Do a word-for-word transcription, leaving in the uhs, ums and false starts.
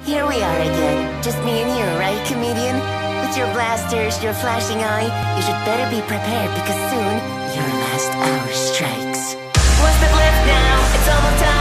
Here we are again. Just me and you, right, comedian? With your blasters, your flashing eye, you should better be prepared because soon your last hour strikes. One step left now, it's almost time.